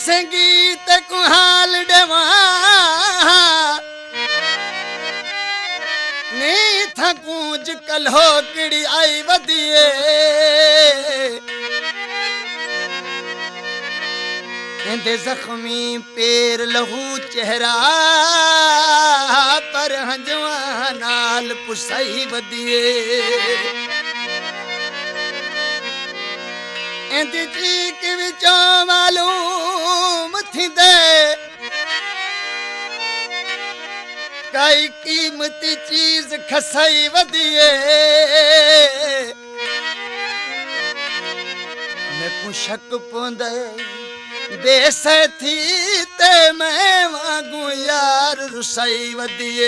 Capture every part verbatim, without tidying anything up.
संगीत को हाल देवा नी था कूंज कल्हो किड़ी आई वदिए इंदे जख्मी पैर लहू चेहरा पर हंजवा नाल पुसाई वदिए इंदी चीक विचों मालूम थी दे काई कीमती चीज खसाई वदिए मैं को शक पोंदे बेस थी ते मैं वागू यार रुसाई वदिए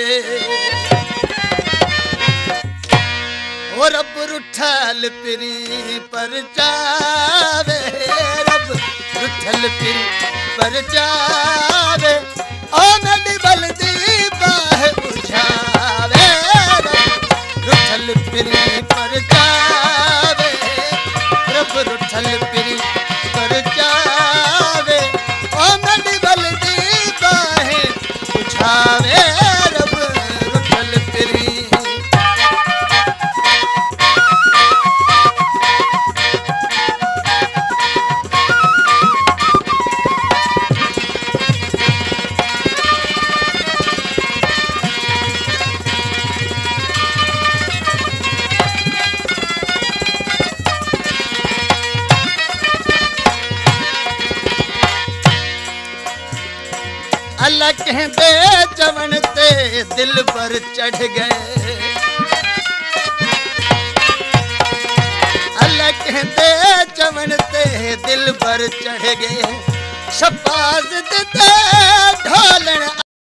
ओ रब रुठल पिरी पर जावे रब रुठल पिरी पर जावे ओ मेरी बलदी बाह बुझावे रुठल पिरी पर जावे रब रुठल पिरी पर जावे ओ मेरी बलदी बाह बुझावे रब रुठल पिरी अल्लाह कहते चवन ते दिल पर चढ़ गए अल्लाह कहते चवन ते दिल पर चढ़ गए शपाज दे ढोलन